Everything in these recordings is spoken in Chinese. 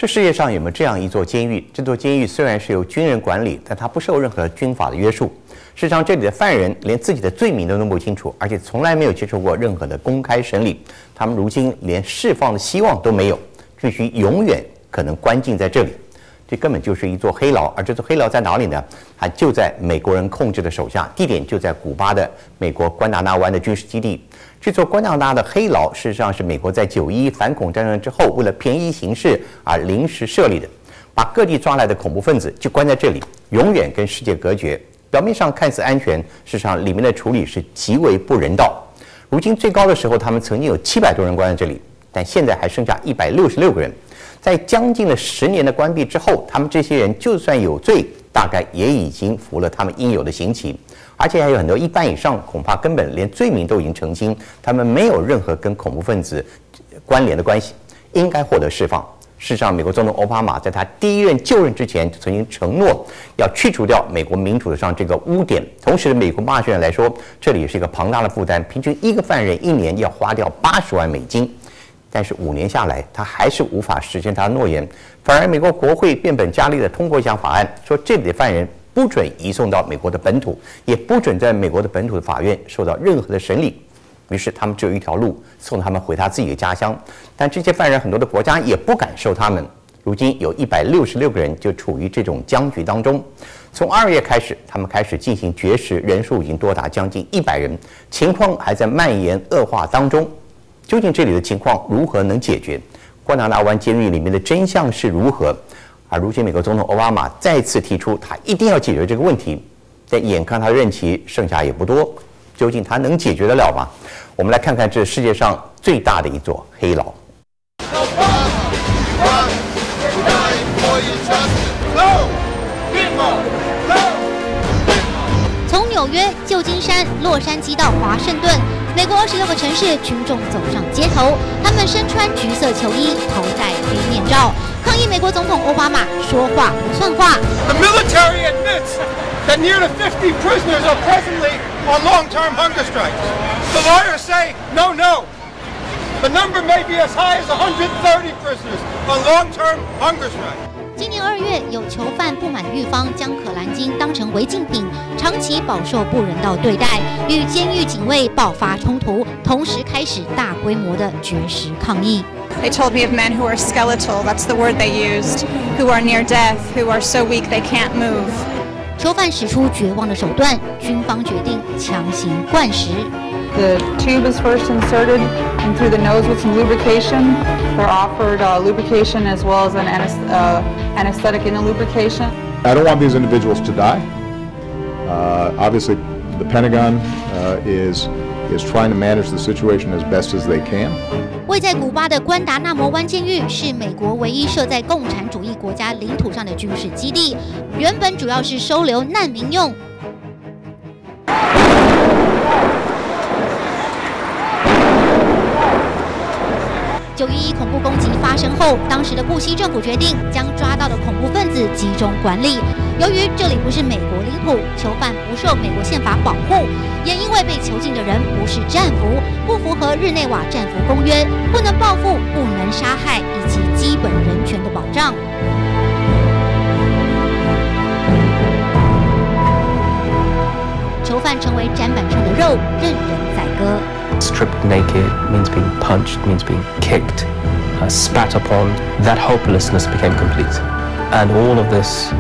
这世界上有没有这样一座监狱？这座监狱虽然是由军人管理，但它不受任何军法的约束。事实上，这里的犯人连自己的罪名都弄不清楚，而且从来没有接受过任何的公开审理。他们如今连释放的希望都没有，必须永远可能关进在这里。这根本就是一座黑牢，而这座黑牢在哪里呢？它就在美国人控制的手下，地点就在古巴的美国关达纳湾的军事基地。这座关达纳的黑牢，事实上是美国在9·11反恐战争之后，为了便衣行事而临时设立的，把各地抓来的恐怖分子就关在这里，永远跟世界隔绝。表面上看似安全，事实上里面的处理是极为不人道。如今最高的时候，他们曾经有700多人关在这里，但现在还剩下166个人。在将近了10年的关闭之后，他们这些人就算有罪，大概也已经服了他们应有的刑期，而且还有很多1半以上恐怕根本连罪名都已经澄清，他们没有任何跟恐怖分子关联的关系，应该获得释放。事实上，美国总统奥巴马在他第一任就任之前就曾经承诺要去除掉美国民主上这个污点。同时，美国纳税人来说，这里是一个庞大的负担，平均一个犯人1年要花掉80万美金。但是5年下来，他还是无法实现他的诺言，反而美国国会变本加厉地通过一项法案，说这里的犯人不准移送到美国的本土，也不准在美国的本土的法院受到任何的审理。于是他们只有一条路，送他们回他自己的家乡。但这些犯人很多的国家也不敢收他们。如今有166个人就处于这种僵局当中。从2月开始，他们开始进行绝食，人数已经多达将近100人，情况还在蔓延恶化当中。究竟这里的情况如何能解决？关达纳湾监狱里面的真相是如何？而如今美国总统奥巴马再次提出，他一定要解决这个问题，但眼看他的任期剩下也不多，究竟他能解决得了吗？我们来看看这世界上最大的一座黑牢。 从纽约、旧金山、洛杉矶到华盛顿，美国26个城市，群众走上街头，他们身穿橘色球衣，头戴黑面罩，抗议美国总统奥巴马说话不算话。 The military admits that nearly 50 prisoners are presently on long-term hunger strikes. The lawyers say, no, no. The number may be as high as 130 prisoners on long-term hunger strike. 今年2月，有囚犯不满狱方将可兰经当成违禁品，长期饱受不人道对待，与监狱警卫爆发冲突，同时开始大规模的绝食抗议。 They told me of men who are skeletal, that's the word they used, who are near death, who are so weak they can't move. 囚犯使出绝望的手段，军方决定强行灌食。 The tube is first inserted in through the nose with some lubrication. They're offered lubrication as well as an anesthetic in the lubrication. I don't want these individuals to die. Obviously, the Pentagon is trying to manage the situation as best as they can. 位在古巴的关达纳摩湾监狱是美国唯一设在共产主义国家领土上的军事基地，原本主要是收留难民用。9·11恐怖攻击发生后，当时的布希政府决定将抓到的恐怖分子集中管理。由于这里不是美国领土，囚犯不受美国宪法保护，也因为被囚禁的人不是战俘，不符合日内瓦战俘公约，不能报复、不能杀害以及基本人权的保障。囚犯成为砧板上的肉，任人宰割。 Stripped naked means being punched, means being kicked, spat upon. That hopelessness became complete. And all of this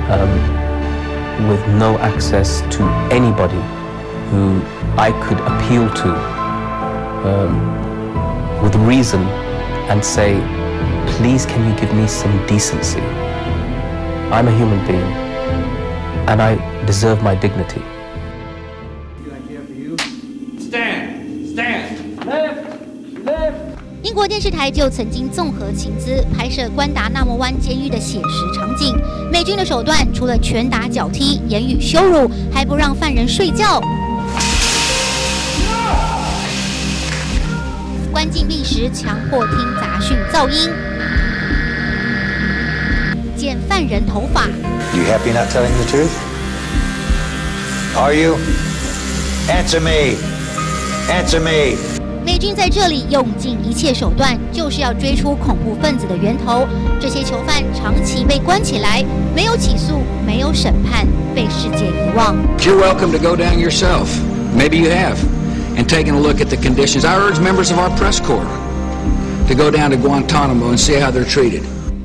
with no access to anybody who I could appeal to with reason and say, please can you give me some decency? I'm a human being and I deserve my dignity. Stand. Left. 英国电视台就曾经综合情资拍摄关达纳摩湾监狱的写实场景。美军的手段除了拳打脚踢、言语羞辱，还不让犯人睡觉。关禁闭时强迫听杂讯噪音，剪犯人头发。 You happy not telling the truth? Are you? Answer me. Answer me. 美军在这里用尽一切手段，就是要追出恐怖分子的源头。这些囚犯长期被关起来，没有起诉，没有审判，被世界遗忘。 You're welcome to go down yourself. Maybe you have. And taking a look at the conditions. I urge members of our press corps to go down to Guantanamo and see how they're treated.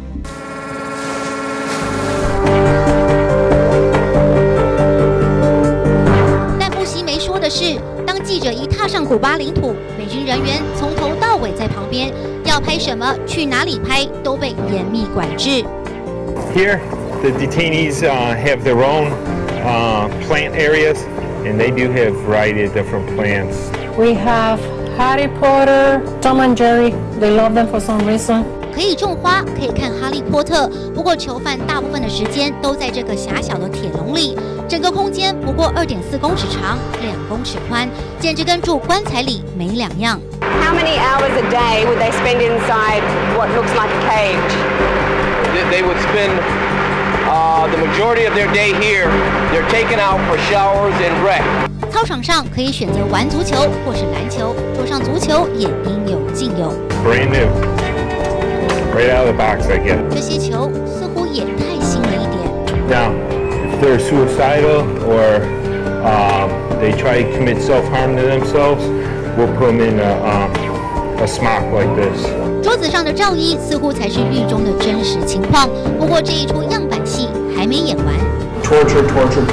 但布希没说的是，当记者一踏上古巴领土，美军人员从头到尾在旁边，要拍什么、去哪里拍，都被严密管制。 Here, the detainees have their own plant areas, and they do have a variety of different plants. We have Harry Potter, Tom and Jerry. They love them for some reason. 可以种花，可以看哈利波特，不过囚犯大部分的时间都在这个狭小的铁笼里，整个空间不过2.4公尺长，2公尺宽，简直跟住棺材里没两样。 How many hours a day would they spend inside what looks like a cage? They would spend the majority of their day here. They're taken out for showers and rest. 操场上可以选择玩足球或是篮球，桌上足球也应有尽有。 Brand new, right out of the box, I guess. 这些球似乎也太新了一点。 Now, if they're suicidal or they try to commit self-harm to themselves, we'll put them in a smock like this. 桌子上的照衣似乎才是狱中的真实情况，不过这一出样板戏还没演完。 Torture.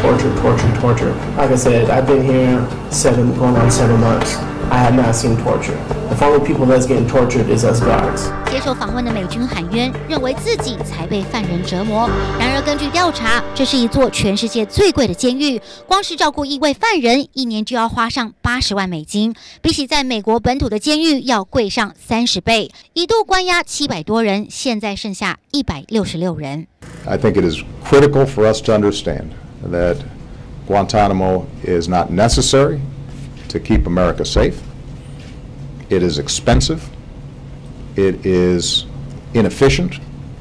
Like I said, I've been here going on 7 months. I have not seen torture. The only people that's getting tortured is us guards. 接受访问的美军喊冤，认为自己才被犯人折磨。然而，根据调查，这是一座全世界最贵的监狱，光是照顾一位犯人，一年就要花上80万美金，比起在美国本土的监狱要贵上30倍。一度关押700多人，现在剩下166人。 I think it is critical for us to understand that Guantanamo is not necessary to keep America safe. It is expensive. It is inefficient.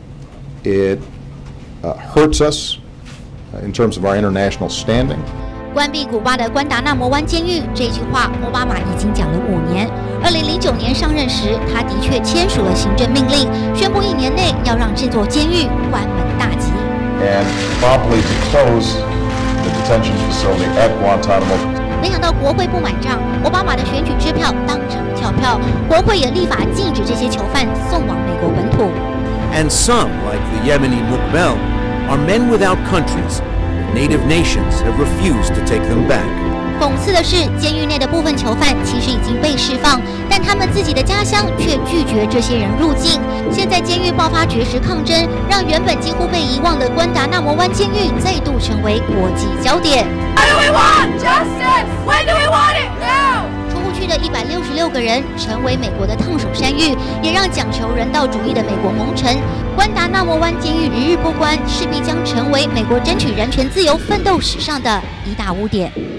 It hurts us in terms of our international standing. 关闭古巴的关达纳摩湾监狱，这句话奥巴马已经讲了5年。2009年上任时，他的确签署了行政命令，宣布1年内要让这座监狱关门大吉。 And promptly to close the detention facility at Guantanamo. 没想到国会不买账，奥巴马的选举支票当场跳票，国会也立法禁止这些囚犯送往美国本土。 And some, like the Yemeni Mukbel, are men without countries. Native nations have refused to take them back. 讽刺的是，监狱内的部分囚犯其实已经被释放，但他们自己的家乡却拒绝这些人入境。现在监狱爆发绝食抗争，让原本几乎被遗忘的关达纳摩湾监狱再度成为国际焦点。 What do we want? Justice! When do we want it? Now! 出不去的166个人成为美国的烫手山芋，也让讲求人道主义的美国蒙尘。关达纳摩湾监狱日日不关，势必将成为美国争取人权自由奋斗史上的一大污点。